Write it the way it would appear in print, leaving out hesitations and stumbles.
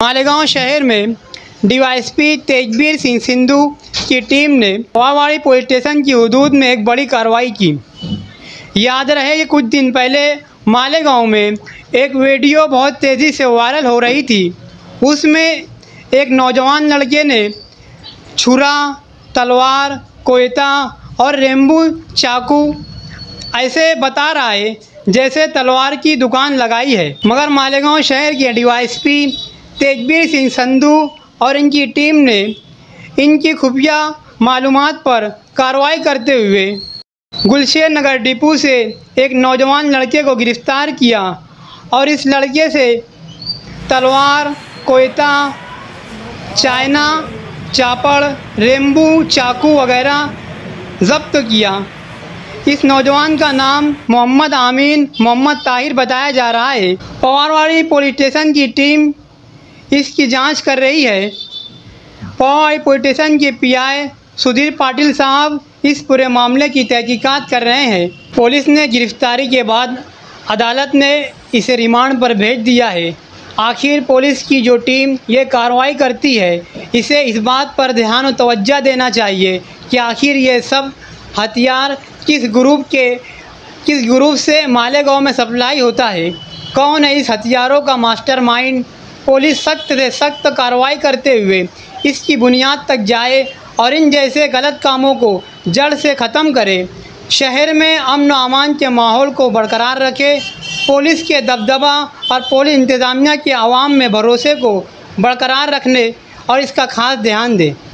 मालेगांव शहर में डीवाईएसपी तेजवीर सिंह सिंधु की टीम ने पवारवाड़ी पुलिस स्टेशन की हदूद में एक बड़ी कार्रवाई की। याद रहे कि कुछ दिन पहले मालेगांव में एक वीडियो बहुत तेज़ी से वायरल हो रही थी। उसमें एक नौजवान लड़के ने छुरा, तलवार, कोयता और रेम्बू चाकू ऐसे बता रहा है जैसे तलवार की दुकान लगाई है, मगर मालेगांव शहर के डीवाईएसपी तेजवीर सिंह संधू और इनकी टीम ने इनकी खुफिया मालूमात पर कार्रवाई करते हुए गुलशेर नगर डिपो से एक नौजवान लड़के को गिरफ्तार किया और इस लड़के से तलवार, कोयता, चाइना, चापड़, रेम्बू चाकू वगैरह जब्त किया। इस नौजवान का नाम मोहम्मद आमीन मोहम्मद ताहिर बताया जा रहा है। पवारवाड़ी पुलिस स्टेशन की टीम इसकी जांच कर रही है। पवारवाड़ी पुलिस स्टेशन के पीआई सुधीर पाटिल साहब इस पूरे मामले की तहकीकात कर रहे हैं। पुलिस ने गिरफ्तारी के बाद अदालत ने इसे रिमांड पर भेज दिया है। आखिर पुलिस की जो टीम ये कार्रवाई करती है, इसे इस बात पर ध्यान और तवज्जो देना चाहिए कि आखिर ये सब हथियार किस ग्रुप से मालेगांव में सप्लाई होता है, कौन है इस हथियारों का मास्टरमाइंड। पुलिस सख्त से सख्त कार्रवाई करते हुए इसकी बुनियाद तक जाए और इन जैसे गलत कामों को जड़ से ख़त्म करे। शहर में अमन व अमान के माहौल को बरकरार रखे। पुलिस के दबदबा और पुलिस इंतज़ामिया के आवाम में भरोसे को बरकरार रखने और इसका खास ध्यान दे।